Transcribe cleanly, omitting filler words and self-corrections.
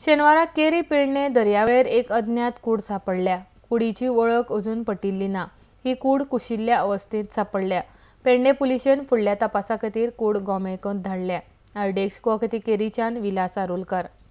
शेनवाराक केरी पेडणे दर्यावेळेर एक अज्ञात कूड सापडल्या। कुडीची वळख अजून पटिल्ली ना। ही कूड कुशिल्ल्या अवस्थेत सापडल्या। पेडणे पुलिशेन फुडल्या तपासा खातीर कूड गोमेकंत धाडल्या। आरडीएक्स गोवा केरीच्यान विलास आरोलकार।